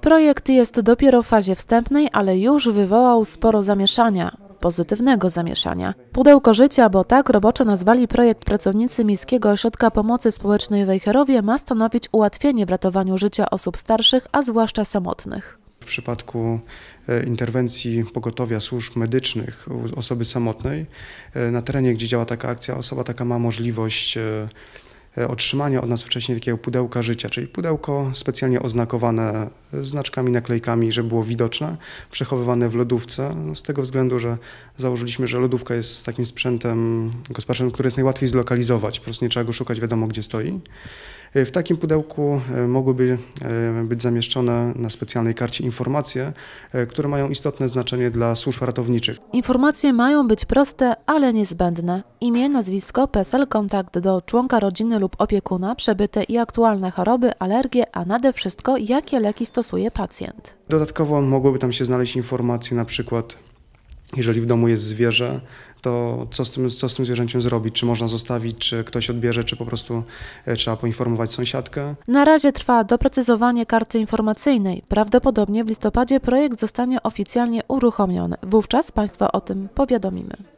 Projekt jest dopiero w fazie wstępnej, ale już wywołał sporo zamieszania, pozytywnego zamieszania. Pudełko życia, bo tak roboczo nazwali projekt pracownicy Miejskiego Ośrodka Pomocy Społecznej w Wejherowie, ma stanowić ułatwienie w ratowaniu życia osób starszych, a zwłaszcza samotnych. W przypadku interwencji pogotowia służb medycznych u osoby samotnej, na terenie, gdzie działa taka akcja, osoba taka ma możliwość otrzymania od nas wcześniej takiego pudełka życia, czyli pudełko specjalnie oznakowane znaczkami, naklejkami, żeby było widoczne, przechowywane w lodówce, z tego względu, że założyliśmy, że lodówka jest takim sprzętem gospodarczym, który jest najłatwiej zlokalizować, po prostu nie trzeba go szukać, wiadomo gdzie stoi. W takim pudełku mogłyby być zamieszczone na specjalnej karcie informacje, które mają istotne znaczenie dla służb ratowniczych. Informacje mają być proste, ale niezbędne. Imię, nazwisko, PESEL, kontakt do członka rodziny lub opiekuna, przebyte i aktualne choroby, alergie, a nade wszystko jakie leki stosuje pacjent. Dodatkowo mogłyby tam się znaleźć informacje, na przykład jeżeli w domu jest zwierzę, to co z tym zwierzęciem zrobić? Czy można zostawić, czy ktoś odbierze, czy po prostu trzeba poinformować sąsiadkę? Na razie trwa doprecyzowanie karty informacyjnej. Prawdopodobnie w listopadzie projekt zostanie oficjalnie uruchomiony. Wówczas Państwa o tym powiadomimy.